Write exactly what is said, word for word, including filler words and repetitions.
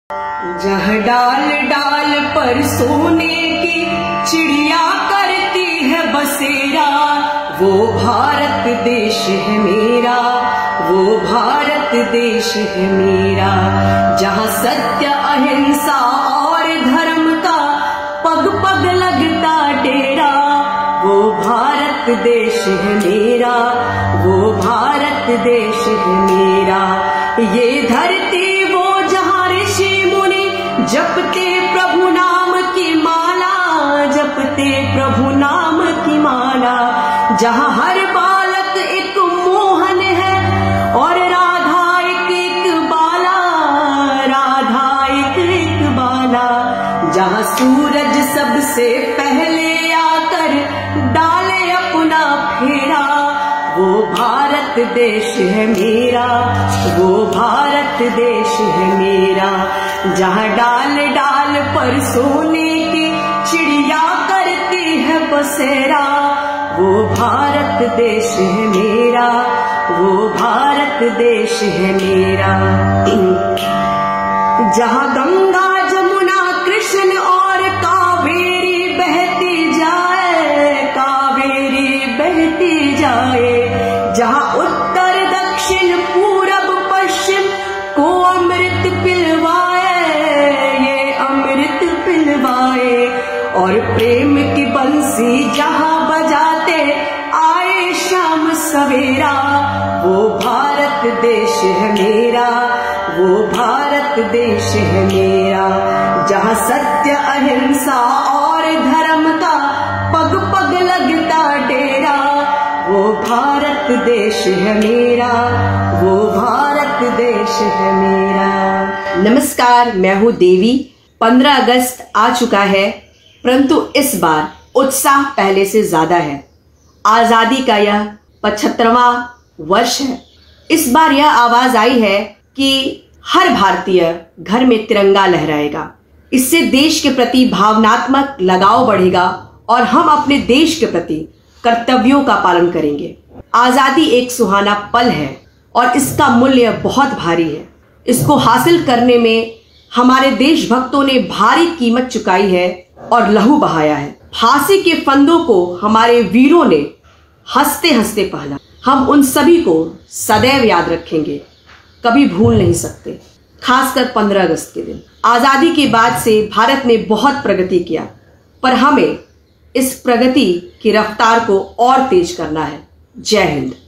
जहाँ डाल डाल पर सोने की चिड़िया करती है बसेरा, वो भारत देश है मेरा, वो भारत देश है मेरा। जहाँ सत्य अहिंसा और धर्म का पग पग लगता डेरा, वो भारत देश है मेरा, वो भारत देश है मेरा। ये धरती वो जहाँ ऋषि मुनि जपते प्रभु नाम की माला, जपते प्रभु नाम की माला। जहाँ हर बालक एक मोहन है और राधा एक एक बाला, राधा एक एक बाला। जहाँ सूरज सबसे पहले आकर डाले अपना फेरा, वो भारत देश है मेरा, वो भारत देश है मेरा। जहाँ डाल डाल पर सोने की चिड़िया करती है बसेरा, वो भारत देश है मेरा, वो भारत देश है मेरा। जहाँ गंगा जमुना कृष्ण और कावेरी बहती जाए, कावेरी बहती जाए। जहाँ उत्तर दक्षिण पूरब पश्चिम को अमृत पिलवाए, ये अमृत पिलवाए। और प्रेम की बंसी जहाँ बजाते आए शाम सवेरा, वो भारत देश है मेरा, वो भारत देश है मेरा। जहाँ सत्य अहिंसा और धर्म का पग पग लगता डेरा, वो भारत देश है मेरा, वो भारत देश है मेरा। नमस्कार, मैं हूँ देवी। पंद्रह अगस्त आ चुका है, परंतु इस बार उत्साह पहले से ज्यादा है। आजादी का यह पचहत्तरवां वर्ष है। इस बार यह आवाज आई है कि हर भारतीय घर में तिरंगा लहराएगा। इससे देश के प्रति भावनात्मक लगाव बढ़ेगा और हम अपने देश के प्रति कर्तव्यों का पालन करेंगे। आजादी एक सुहाना पल है और इसका मूल्य बहुत भारी है। इसको हासिल करने में हमारे देशभक्तों ने भारी कीमत चुकाई है और लहू बहाया है। फांसी के फंदों को हमारे वीरों ने हंसते हंसते पहना। हम उन सभी को सदैव याद रखेंगे, कभी भूल नहीं सकते, खासकर पंद्रह अगस्त के दिन। आजादी के बाद से भारत ने बहुत प्रगति किया, पर हमें इस प्रगति की रफ्तार को और तेज करना है। जय हिंद।